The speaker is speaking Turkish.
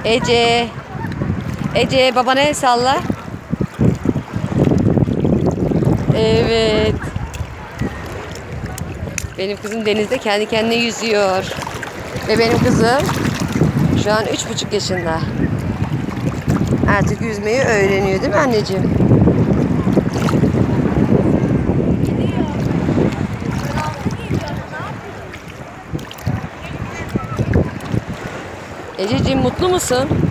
Ece. Ece babana el salla. Evet. Benim kızım denizde kendi kendine yüzüyor. Ve benim kızım şu an 3,5 yaşında. Artık yüzmeyi öğreniyor değil mi anneciğim? Ececiğim mutlu musun?